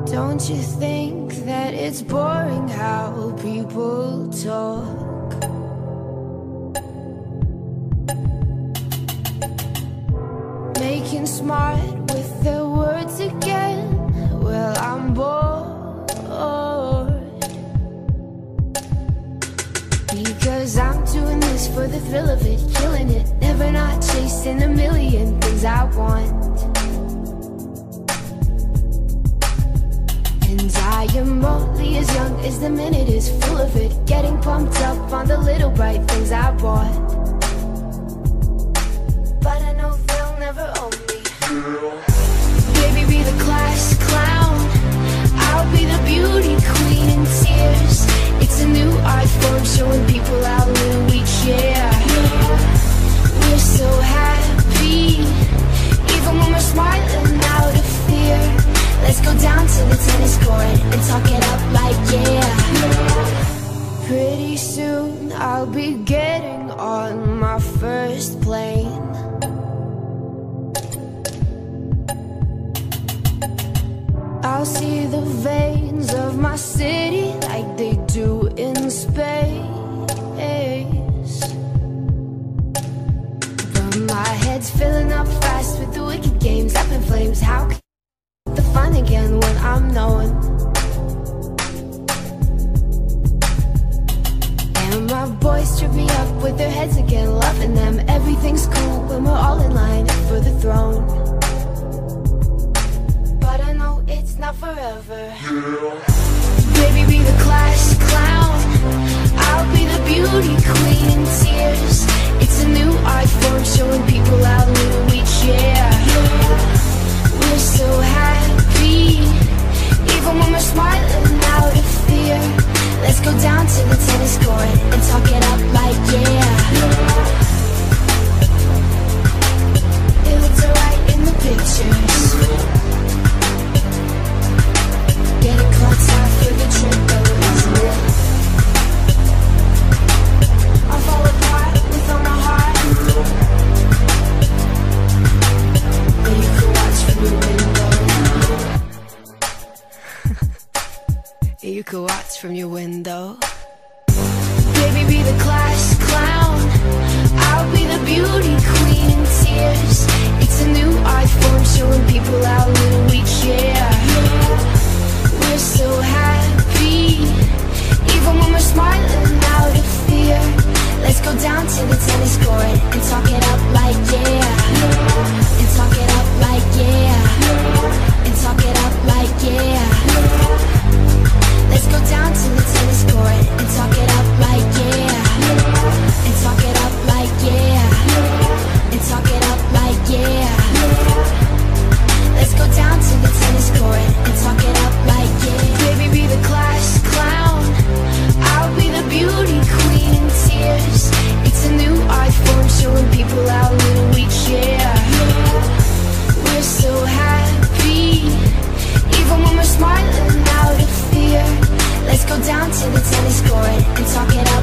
Don't you think that it's boring how people talk? Making smart with their words again. Well, I'm bored, because I'm doing this for the thrill of it, killing it, never not chasing a million things I want. And I am only as young as the minute is full of it, getting pumped up on the little bright things I bought. But I know they'll never own me. Baby, be the class clown, I'll be the beauty queen in tears. It's a new art form showing people how little we care. We're so happy, even when we're smiling out of fear. Let's go down to the tennis court and talk it up like yeah. Pretty soon I'll be getting on my first plane. I'll see the veins of my city like they do in space. But my head's filling up fast with the wicked games up in flames. How can the fun again when I'm known? And my boys trip me up with their heads again, loving them. Everything's cool when we're all in line for the throne. But I know it's not forever. Baby, be the class clown, I'll be the beauty queen in tears. It's a new art form showing people how little we care. We're so happy, even when we're smiling out of fear. Let's go down to the tennis court and talk it up like yeah. It looks alright in the pictures. Getting caught out for the trip though, isn't it? I fall apart with all my heart. And you can watch from your window. You can watch from your window. Baby, be the class clown, I'll be the beauty queen in tears. It's a new art form showing people how little we care. We're so happy, even when we're smiling out of fear. Let's go down to the tennis court and talk it up like yeah. And talk it up like yeah. And talk it up like yeah. Let's go down to the tennis court and talk it up like yeah. And talk it up like yeah. And talk it up like yeah. Let's go down to the tennis court and talk it up like yeah. Baby, be the class clown, I'll be the beauty queen in tears. It's a new art form showing people how little we care. We're so happy, even when we're smiling out of fear. Let's go down to the tennis court and talk it up